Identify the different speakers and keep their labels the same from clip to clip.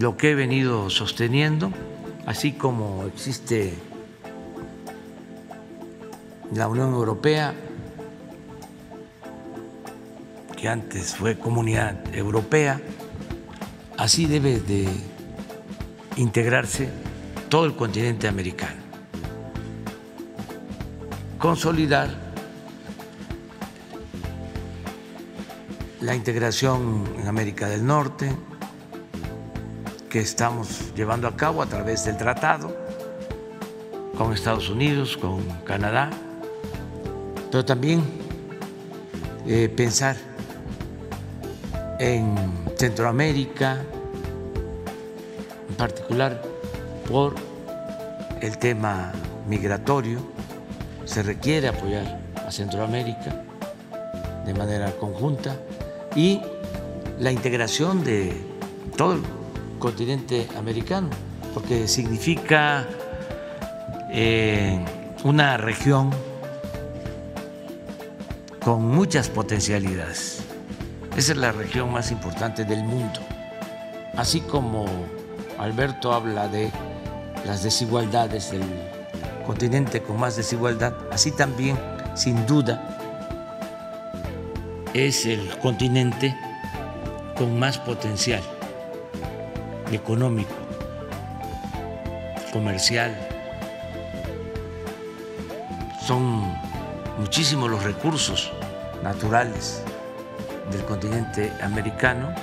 Speaker 1: lo que he venido sosteniendo, así como existe la Unión Europea, que antes fue Comunidad Europea, así debe de integrarse todo el continente americano, consolidar la integración en América del Norte que estamos llevando a cabo a través del tratado con Estados Unidos, con Canadá, pero también pensar en Centroamérica, en particular por el tema migratorio. Se requiere apoyar a Centroamérica de manera conjunta y la integración de todo el continente americano, porque significa una región con muchas potencialidades. Esa es la región más importante del mundo. Así como Alberto habla de las desigualdades del continente con más desigualdad, así también, sin duda, es el continente con más potencial económico, comercial. Son muchísimos los recursos naturales del continente americano,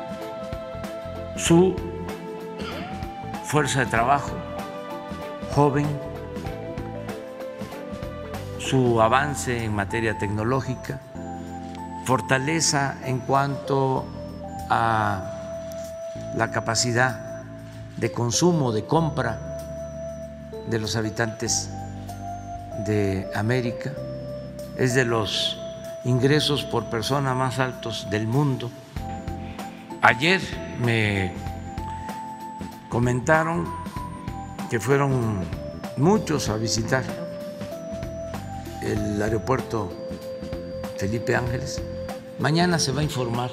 Speaker 1: su fuerza de trabajo joven, su avance en materia tecnológica, fortaleza en cuanto a la capacidad de consumo, de compra de los habitantes de América, es de los ingresos por persona más altos del mundo. Ayer me comentaron que fueron muchos a visitar el aeropuerto Felipe Ángeles. Mañana se va a informar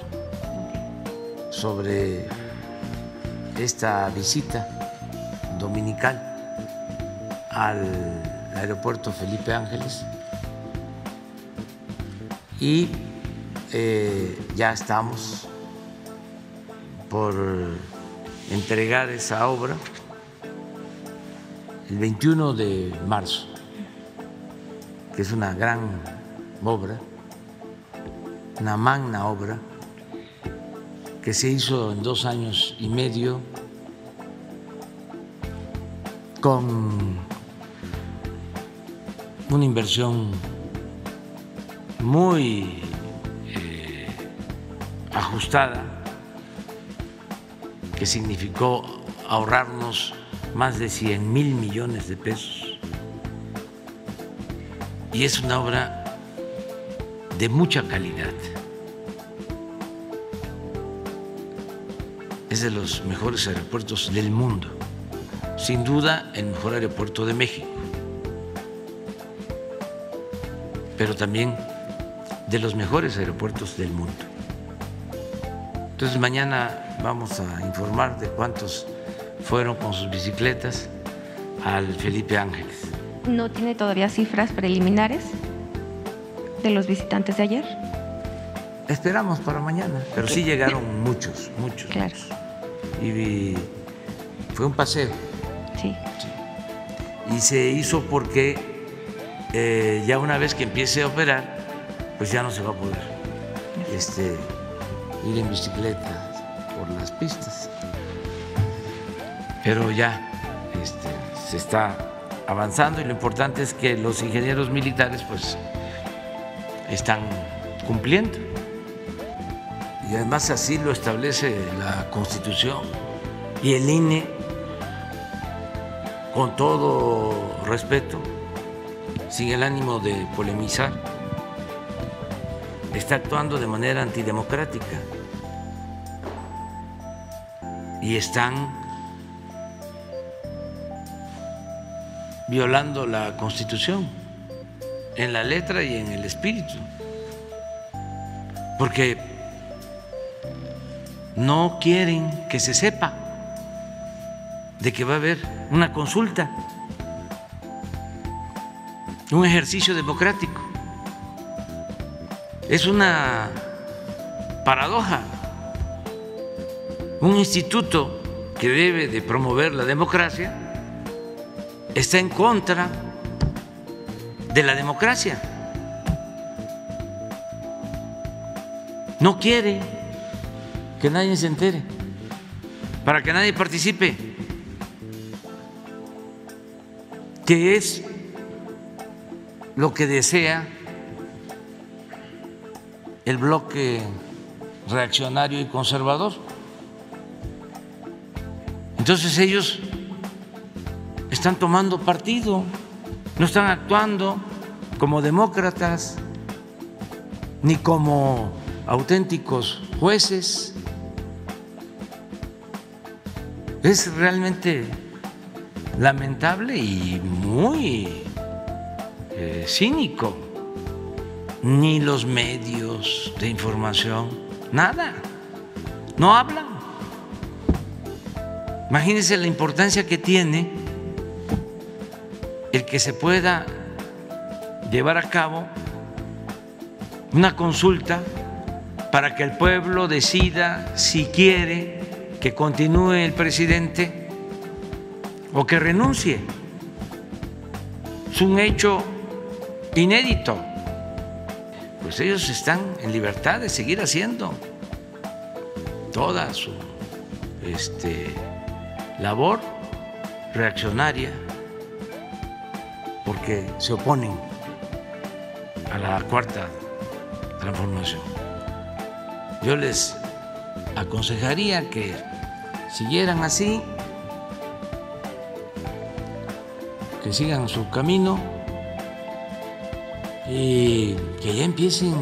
Speaker 1: sobre esta visita dominical al aeropuerto Felipe Ángeles y ya estamos por entregar esa obra el 21 de marzo, que es una gran obra, una magna obra que se hizo en 2 años y medio con una inversión muy ajustada, que significó ahorrarnos más de 100,000 millones de pesos. Y es una obra de mucha calidad. Es de los mejores aeropuertos del mundo. Sin duda, el mejor aeropuerto de México. Pero también de los mejores aeropuertos del mundo. Entonces mañana vamos a informar de cuántos fueron con sus bicicletas al Felipe Ángeles.
Speaker 2: ¿No tiene todavía cifras preliminares de los visitantes de ayer?
Speaker 1: Esperamos para mañana, pero sí llegaron muchos.
Speaker 2: Claro.
Speaker 1: Y fue un paseo.
Speaker 2: Sí.
Speaker 1: Y se hizo porque ya una vez que empiece a operar, pues ya no se va a poder ir en bicicleta por las pistas. Pero ya se está avanzando y lo importante es que los ingenieros militares pues están cumpliendo. Y además así lo establece la Constitución y el INE, con todo respeto, sin el ánimo de polemizar, está actuando de manera antidemocrática y están violando la Constitución en la letra y en el espíritu, porque no quieren que se sepa de que va a haber una consulta, un ejercicio democrático. Es una paradoja. Un instituto que debe de promover la democracia está en contra de la democracia. No quiere que nadie se entere, para que nadie participe, que es lo que desea el bloque reaccionario y conservador. Entonces ellos están tomando partido, no están actuando como demócratas ni como auténticos jueces. Es realmente lamentable y muy cínico. Ni los medios de información, nada, no hablan. Imagínense la importancia que tiene el que se pueda llevar a cabo una consulta para que el pueblo decida si quiere que continúe el presidente o que renuncie. Es un hecho inédito. Pues ellos están en libertad de seguir haciendo toda su labor reaccionaria, porque se oponen a la cuarta transformación. Yo les aconsejaría que siguieran así, que sigan su camino y que ya empiecen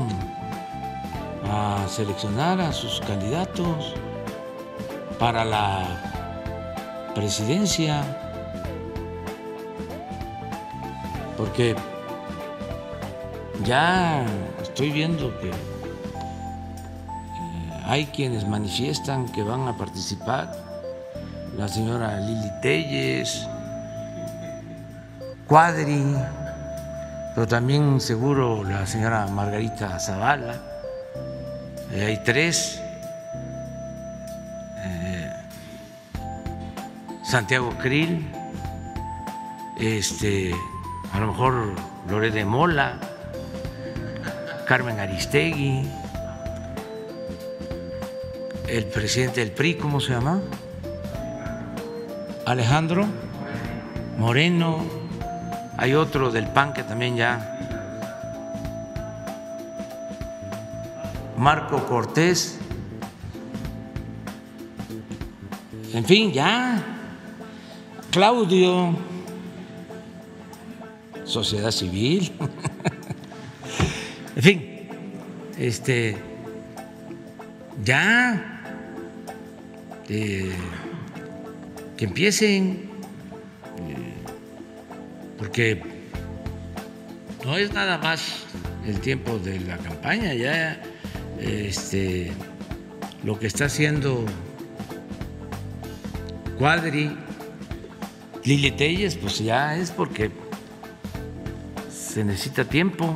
Speaker 1: a seleccionar a sus candidatos para la presidencia, porque ya estoy viendo que hay quienes manifiestan que van a participar, la señora Lili Téllez, Cuadri, pero también seguro la señora Margarita Zavala. Hay tres, Santiago Krill, a lo mejor Loret de Mola, Carmen Aristegui, el presidente del PRI, ¿cómo se llama? Alejandro Moreno, hay otro del PAN que también ya, Marco Cortés, en fin, ya, Claudio, sociedad civil, en fin, ya que empiecen, porque no es nada más el tiempo de la campaña, ya lo que está haciendo Cuadri, Lili Téllez, pues ya es porque se necesita tiempo,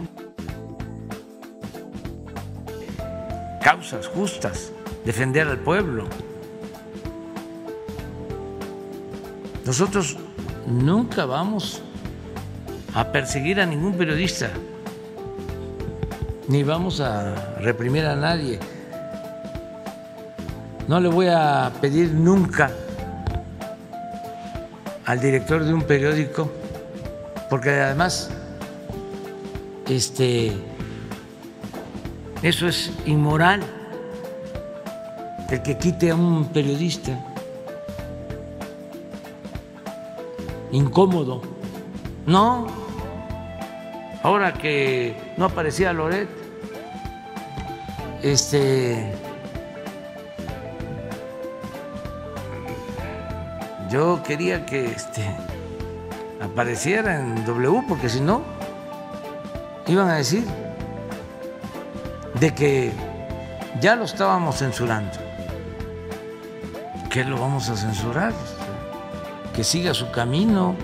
Speaker 1: causas justas, defender al pueblo. Nosotros nunca vamos a perseguir a ningún periodista, ni vamos a reprimir a nadie. No le voy a pedir nunca al director de un periódico, porque además eso es inmoral, el que quite a un periodista, incómodo. No, ahora que no aparecía Loret, yo quería que apareciera en W, porque si no iban a decir de que ya lo estábamos censurando. ¿Qué lo vamos a censurar? que siga su camino,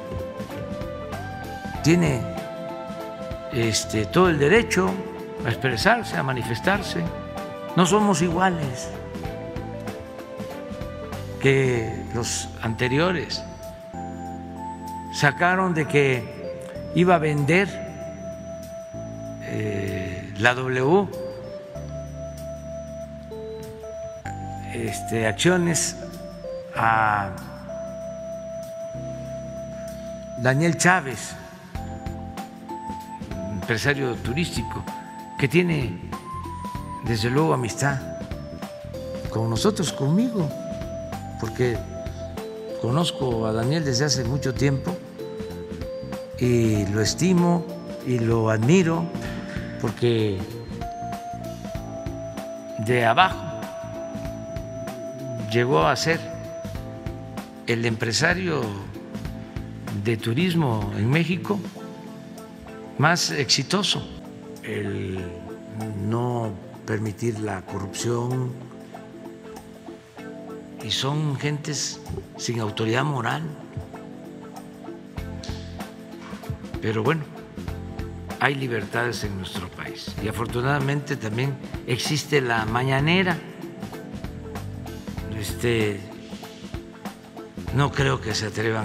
Speaker 1: tiene todo el derecho a expresarse, a manifestarse. No somos iguales que los anteriores. Sacaron de que iba a vender la W acciones a Daniel Chávez, empresario turístico, que tiene desde luego amistad con nosotros, conmigo, porque conozco a Daniel desde hace mucho tiempo y lo estimo y lo admiro, porque de abajo llegó a ser el empresario de turismo en México más exitoso. El no permitir la corrupción, y son gentes sin autoridad moral. Pero bueno, hay libertades en nuestro país y afortunadamente también existe la mañanera. No creo que se atrevan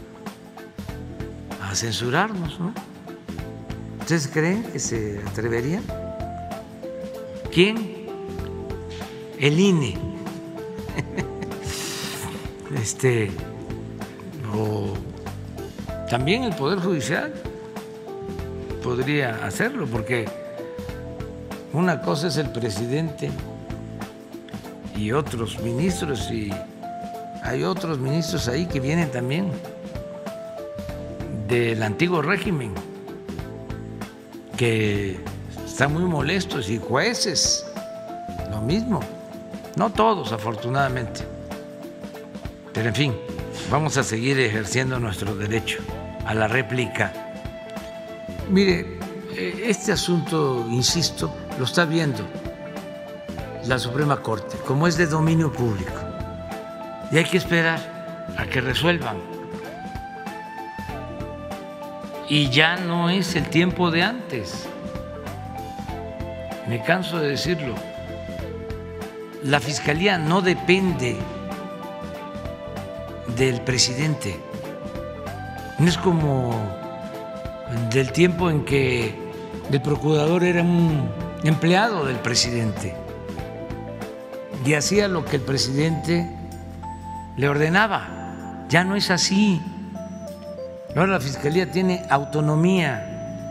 Speaker 1: a censurarnos, ¿no? ¿Ustedes creen que se atreverían? ¿Quién? El INE. O también el Poder Judicial podría hacerlo, porque una cosa es el presidente y otros ministros, y hay otros ministros ahí que vienen también del antiguo régimen, que están muy molestos, y jueces, lo mismo. No todos, afortunadamente, pero en fin, vamos a seguir ejerciendo nuestro derecho a la réplica. Mire, este asunto, insisto, lo está viendo la Suprema Corte, como es de dominio público, y hay que esperar a que resuelvan. Y ya no es el tiempo de antes, me canso de decirlo. La Fiscalía no depende del presidente, no es como del tiempo en que el procurador era un empleado del presidente y hacía lo que el presidente le ordenaba. Ya no es así. Ahora la Fiscalía tiene autonomía.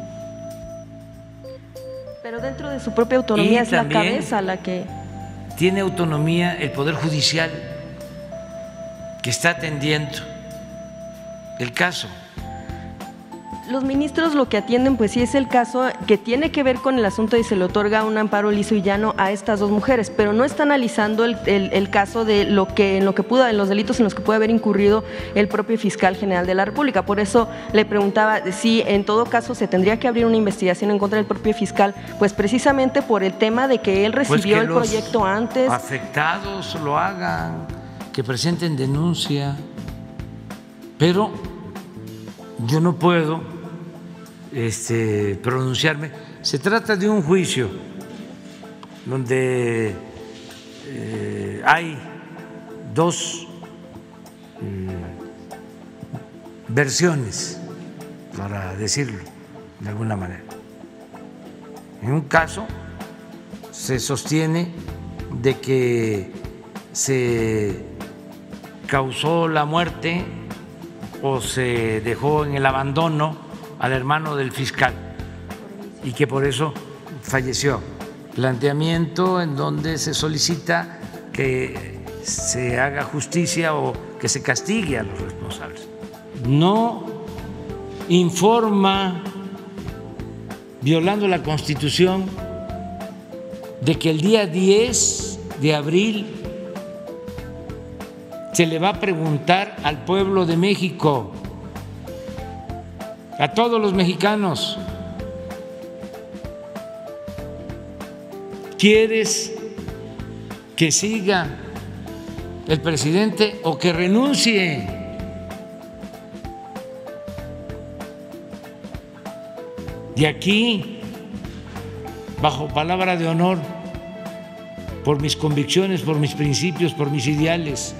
Speaker 3: Pero dentro de su propia autonomía es la cabeza la que...
Speaker 1: Tiene autonomía el Poder Judicial, que está atendiendo el caso.
Speaker 3: Los ministros lo que atienden, pues sí es el caso que tiene que ver con el asunto y se le otorga un amparo liso y llano a estas dos mujeres, pero no está analizando el caso de en los delitos en los que puede haber incurrido el propio fiscal general de la República. Por eso le preguntaba si en todo caso se tendría que abrir una investigación en contra del propio fiscal, pues precisamente por el tema de que él recibió el proyecto antes.
Speaker 1: Los afectados lo hagan, que presenten denuncia, pero yo no puedo pronunciarme. Se trata de un juicio donde hay dos versiones, para decirlo de alguna manera. En un caso se sostiene de que se causó la muerte o se dejó en el abandono al hermano del fiscal y que por eso falleció. Planteamiento en donde se solicita que se haga justicia o que se castigue a los responsables. No informa, violando la Constitución, de que el día 10 de abril se le va a preguntar al pueblo de México, a todos los mexicanos: ¿quieres que siga el presidente o que renuncie? de aquí, bajo palabra de honor, por mis convicciones, por mis principios, por mis ideales.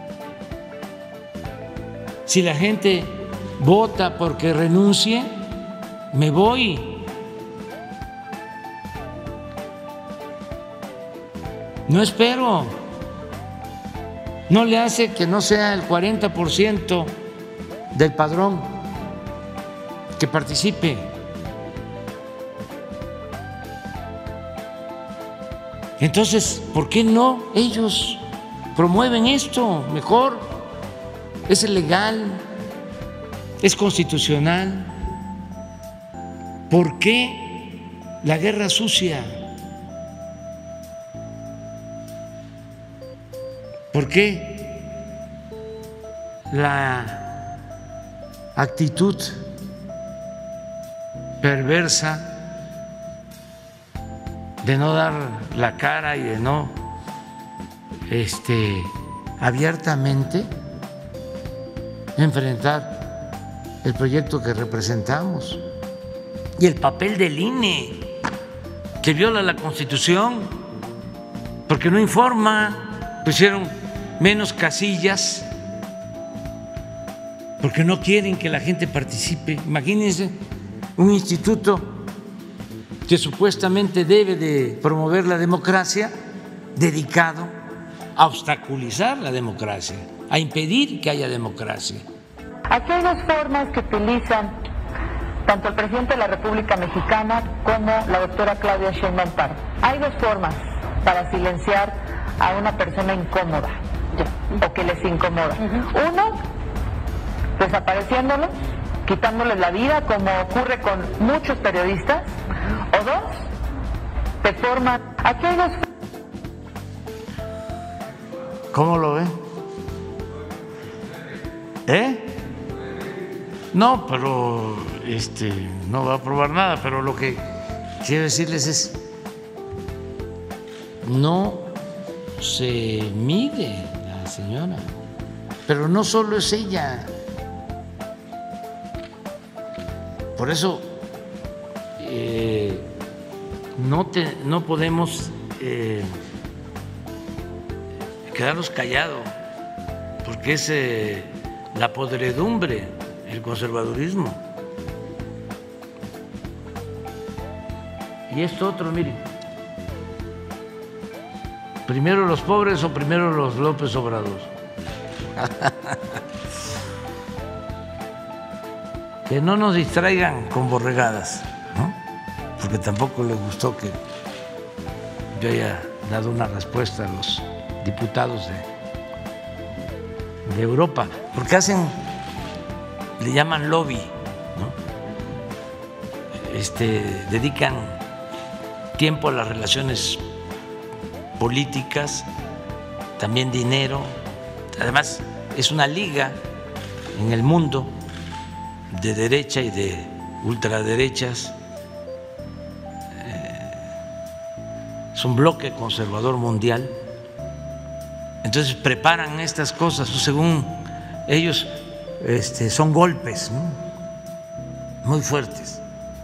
Speaker 1: Si la gente vota porque renuncie, me voy. No espero. No le hace que no sea el 40% del padrón que participe. Entonces, ¿por qué no ellos promueven esto? Mejor, es legal, es constitucional. ¿Por qué la guerra sucia? ¿Por qué la actitud perversa de no dar la cara y de no abiertamente enfrentar el proyecto que representamos? Y el papel del INE, que viola la Constitución porque no informa, pusieron menos casillas porque no quieren que la gente participe. Imagínense un instituto que supuestamente debe de promover la democracia, dedicado a obstaculizar la democracia, a impedir que haya democracia.
Speaker 4: Aquí hay dos formas que utilizan tanto el presidente de la República Mexicana como la doctora Claudia Sheinbaum Pardo. Hay dos formas para silenciar a una persona incómoda o que les incomoda. Uno, desapareciéndolos, quitándoles la vida, como ocurre con muchos periodistas. O dos, de forma... Aquí hay dos...
Speaker 1: ¿Cómo lo ve? No, pero no va a aprobar nada, pero lo que quiero decirles es, no se mide la señora, pero no solo es ella. Por eso no podemos quedarnos callados, porque es la podredumbre, el conservadurismo. Y esto otro, miren, primero los pobres o primero los López Obrador. Que no nos distraigan con borregadas, ¿no? Porque tampoco les gustó que yo haya dado una respuesta a los diputados de Europa, porque le llaman lobby, ¿no? Dedican tiempo a las relaciones políticas, también dinero. Además, es una liga en el mundo de derecha y de ultraderechas. Es un bloque conservador mundial. Entonces preparan estas cosas, según ellos son golpes, ¿no?, muy fuertes.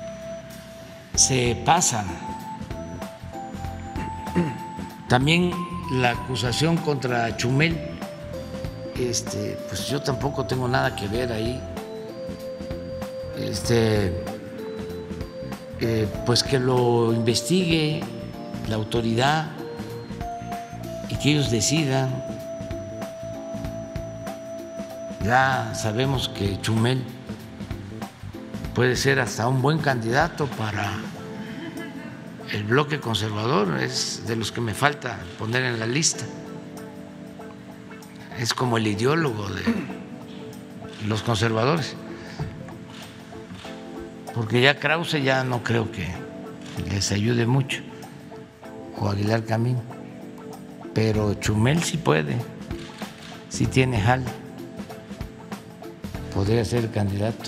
Speaker 1: Se pasan. También la acusación contra Chumel, pues yo tampoco tengo nada que ver ahí. Pues que lo investigue la autoridad y que ellos decidan. Ya sabemos que Chumel puede ser hasta un buen candidato para el bloque conservador, es de los que me falta poner en la lista. Es como el ideólogo de los conservadores. Porque ya Krause ya no creo que les ayude mucho, o Aguilar Camín, pero Chumel sí puede, sí tiene jale, podría ser el candidato.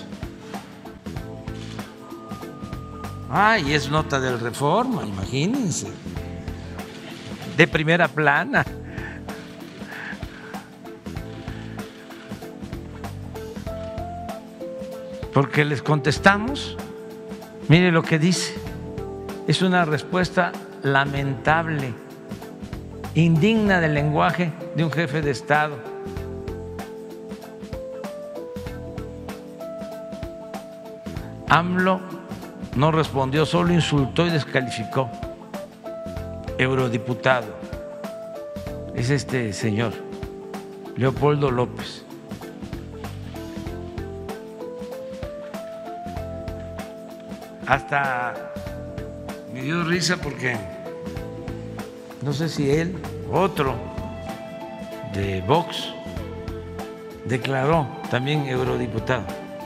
Speaker 1: Y es nota del Reforma, imagínense, de primera plana. Porque les contestamos Mire lo que dice. Es una respuesta lamentable, indigna del lenguaje de un jefe de Estado. AMLO no respondió, solo insultó y descalificó. Eurodiputado. Es este señor, Leopoldo López. Hasta me dio risa porque no sé si él, otro de Vox, declaró también eurodiputado.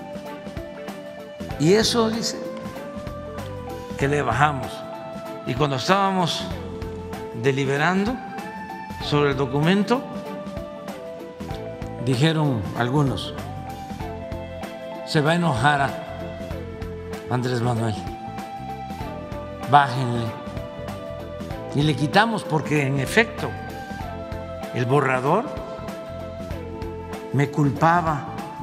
Speaker 1: Y eso dice que le bajamos. Y cuando estábamos deliberando sobre el documento, dijeron algunos, se va a enojar a Andrés Manuel, bájenle. Y le quitamos porque en efecto el borrador me culpaba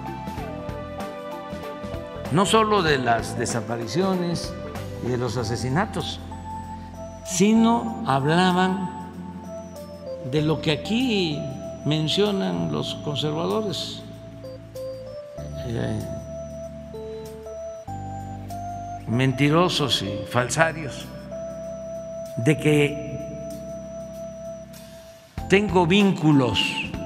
Speaker 1: no solo de las desapariciones y de los asesinatos, sino hablaban de lo que aquí mencionan los conservadores, mentirosos y falsarios, de que tengo vínculos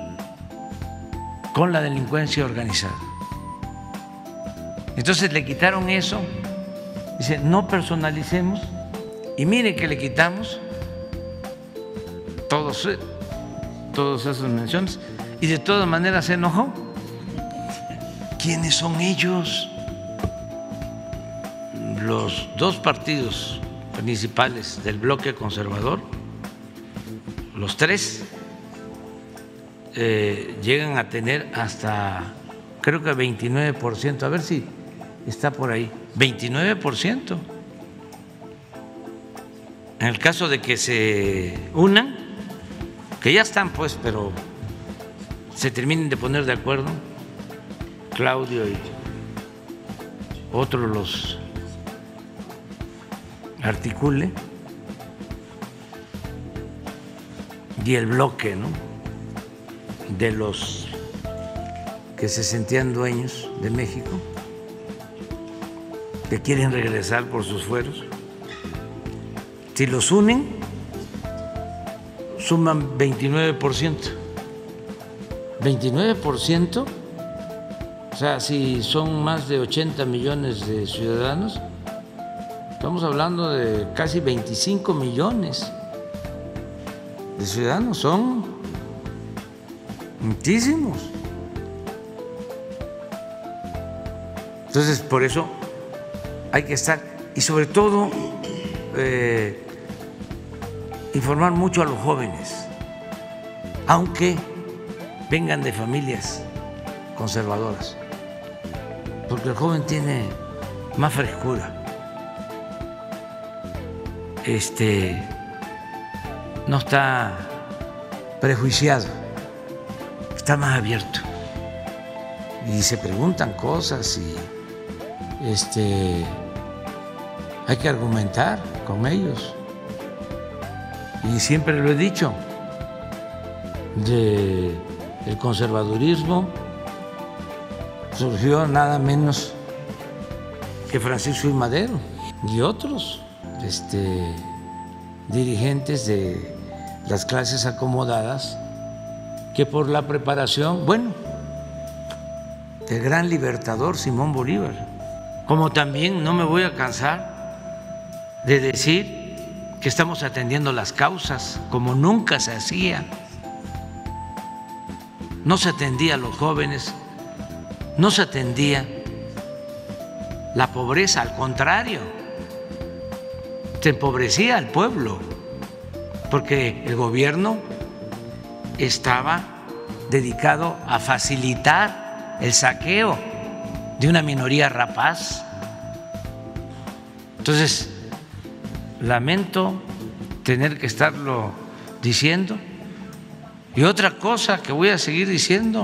Speaker 1: con la delincuencia organizada. Entonces le quitaron eso, dice, no personalicemos, y mire que le quitamos todas esas menciones, y de todas maneras se enojó. ¿Quiénes son ellos? Los dos partidos principales del bloque conservador, los tres, llegan a tener hasta, creo que 29%, a ver si está por ahí, 29%. En el caso de que se unan, que ya están pues, pero se terminen de poner de acuerdo, Claudio y otros los articule, y el bloque, ¿no?, de los que se sentían dueños de México, que quieren regresar por sus fueros, si los unen, suman 29%. 29%, o sea, si son más de 80 millones de ciudadanos, estamos hablando de casi 25 millones de ciudadanos, son muchísimos. Entonces, por eso hay que estar, y sobre todo informar mucho a los jóvenes, aunque vengan de familias conservadoras, porque el joven tiene más frescura, no está prejuiciado, está más abierto y se preguntan cosas y hay que argumentar con ellos. Y siempre lo he dicho, el conservadurismo surgió nada menos que Francisco I. Madero y otros dirigentes de las clases acomodadas, que por la preparación, bueno, el gran libertador Simón Bolívar. Como también no me voy a cansar de decir que estamos atendiendo las causas como nunca se hacía. No se atendía a los jóvenes, no se atendía la pobreza, al contrario, se empobrecía al pueblo, porque el gobierno estaba dedicado a facilitar el saqueo de una minoría rapaz. Entonces, lamento tener que estarlo diciendo. Y otra cosa que voy a seguir diciendo,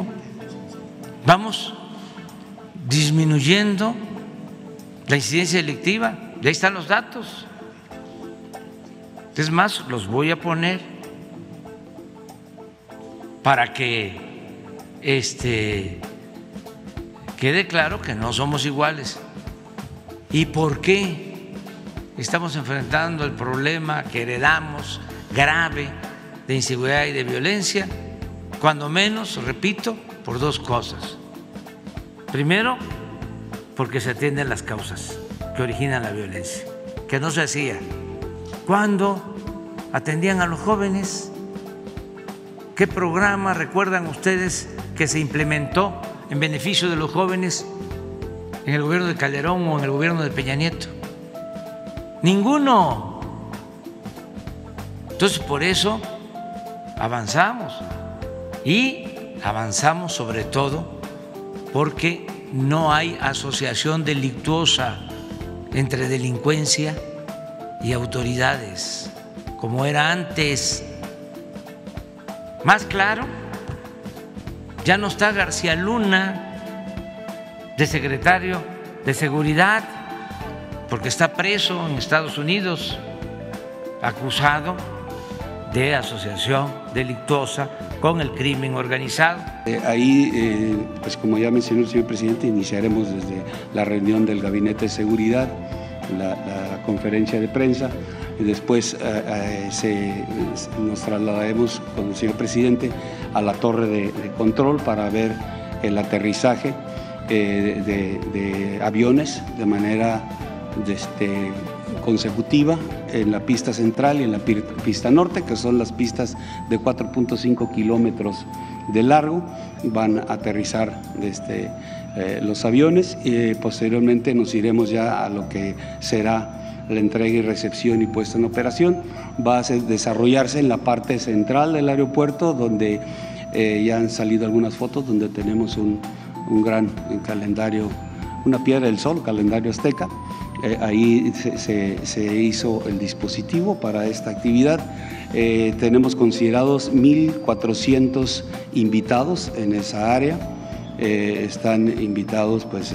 Speaker 1: vamos disminuyendo la incidencia delictiva. ahí están los datos. Es más, los voy a poner para que quede claro que no somos iguales. ¿Y por qué estamos enfrentando el problema que heredamos grave de inseguridad y de violencia? Cuando menos, repito, por dos cosas. Primero, porque se atienden las causas que originan la violencia, que no se hacía. ¿Cuándo atendían a los jóvenes? ¿Qué programa recuerdan ustedes que se implementó en beneficio de los jóvenes en el gobierno de Calderón o en el gobierno de Peña Nieto? Ninguno. Entonces, por eso avanzamos, y avanzamos sobre todo porque no hay asociación delictuosa entre delincuencia y autoridades, como era antes. Más claro, ya no está García Luna de secretario de Seguridad, porque está preso en Estados Unidos, acusado de asociación delictuosa con el crimen organizado.
Speaker 5: Ahí, pues como ya mencionó el señor presidente, iniciaremos desde la reunión del Gabinete de Seguridad, la conferencia de prensa, y después nos trasladaremos con el señor presidente a la torre de control para ver el aterrizaje de aviones de manera consecutiva en la pista central y en la pista norte, que son las pistas de 4.5 kilómetros de largo. Van a aterrizar los aviones y posteriormente nos iremos ya a lo que será la entrega y recepción y puesta en operación. Va a desarrollarse en la parte central del aeropuerto, donde ya han salido algunas fotos, donde tenemos un gran calendario, una piedra del sol, calendario azteca. Ahí se hizo el dispositivo para esta actividad. Tenemos considerados 1.400 invitados en esa área. Están invitados pues,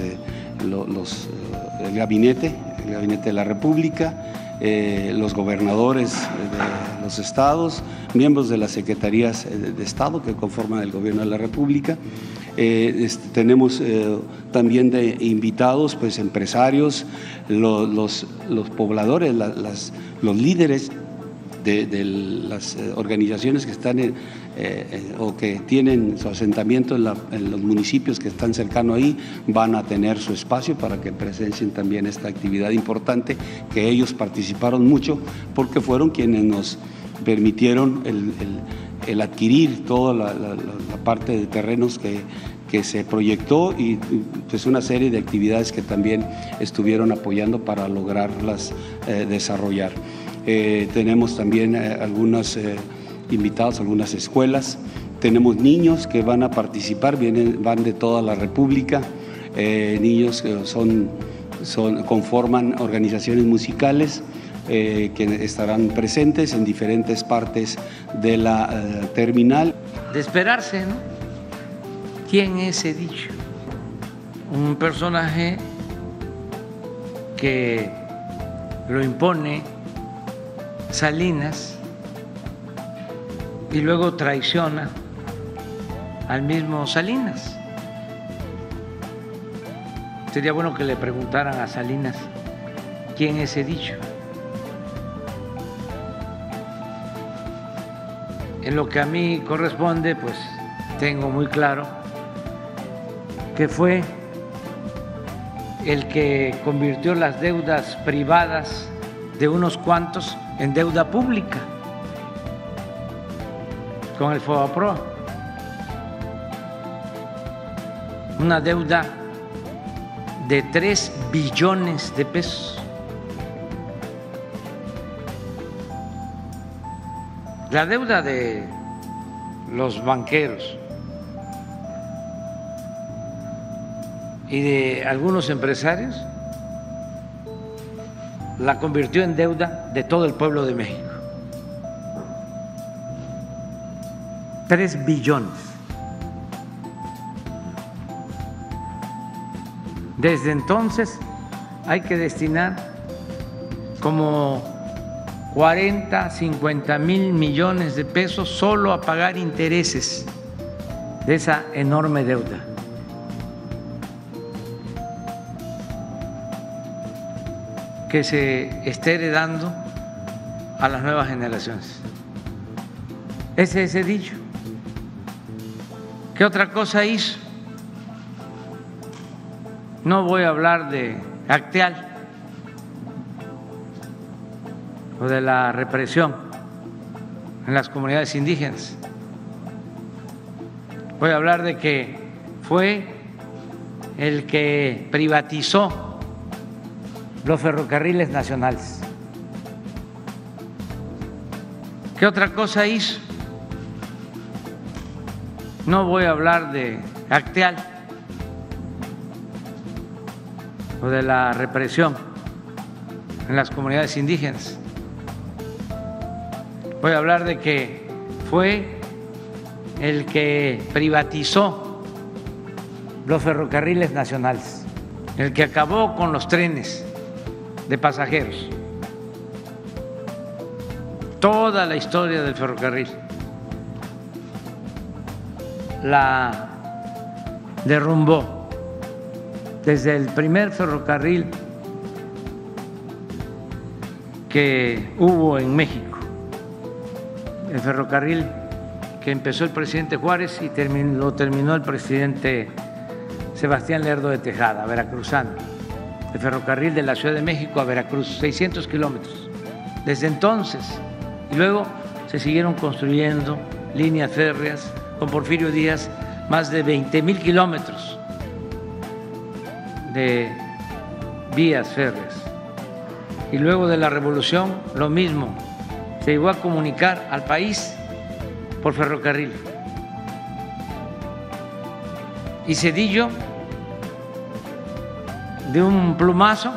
Speaker 5: el gabinete de la República, los gobernadores de los estados, miembros de las secretarías de Estado que conforman el gobierno de la República. Tenemos también de invitados pues, empresarios, los pobladores, los líderes de las organizaciones que están o que tienen su asentamiento en los municipios que están cercanos ahí, van a tener su espacio para que presencien también esta actividad importante, que ellos participaron mucho porque fueron quienes nos permitieron el adquirir toda la parte de terrenos que se proyectó y pues una serie de actividades que también estuvieron apoyando para lograrlas desarrollar. Tenemos también algunos invitados, algunas escuelas, tenemos niños que van a participar, van de toda la República, niños que conforman organizaciones musicales que estarán presentes en diferentes partes de la terminal.
Speaker 1: De esperarse, ¿no? ¿Quién es Zedillo? Un personaje que lo impone Salinas y luego traiciona al mismo Salinas. Sería bueno que le preguntaran a Salinas quién es Zedillo. En lo que a mí corresponde, pues tengo muy claro que fue el que convirtió las deudas privadas de unos cuantos en deuda pública con el FOBAPROA, una deuda de 3 billones de pesos. La deuda de los banqueros y de algunos empresarios la convirtió en deuda de todo el pueblo de México. 3 billones. Desde entonces hay que destinar como 40, 50 mil millones de pesos solo a pagar intereses de esa enorme deuda. Que se esté heredando a las nuevas generaciones. Ese es Zedillo. ¿Qué otra cosa hizo? No voy a hablar de Acteal o de la represión en las comunidades indígenas. Voy a hablar de que fue el que privatizó los ferrocarriles nacionales. ¿Qué otra cosa hizo? No voy a hablar de Acteal o de la represión en las comunidades indígenas. Voy a hablar de que fue el que privatizó los ferrocarriles nacionales, el que acabó con los trenes de pasajeros. Toda la historia del ferrocarril la derrumbó desde el primer ferrocarril que hubo en México, el ferrocarril que empezó el presidente Juárez y lo terminó el presidente Sebastián Lerdo de Tejada, veracruzano, el ferrocarril de la Ciudad de México a Veracruz, 600 kilómetros. Desde entonces, y luego se siguieron construyendo líneas férreas con Porfirio Díaz, más de 20,000 kilómetros de vías férreas. Y luego de la Revolución, lo mismo, se llegó a comunicar al país por ferrocarril. Y Zedillo, de un plumazo,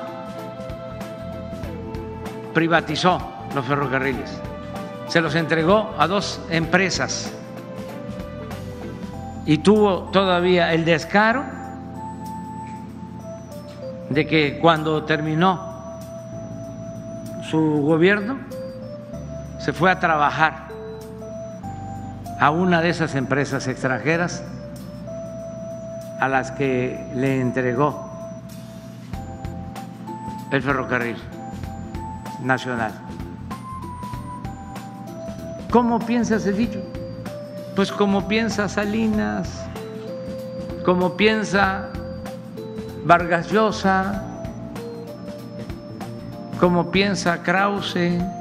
Speaker 1: privatizó los ferrocarriles, se los entregó a 2 empresas y tuvo todavía el descaro de que cuando terminó su gobierno se fue a trabajar a una de esas empresas extranjeras a las que le entregó el ferrocarril nacional. ¿Cómo piensa Zedillo? Pues como piensa Salinas, como piensa Vargas Llosa, como piensa Krause,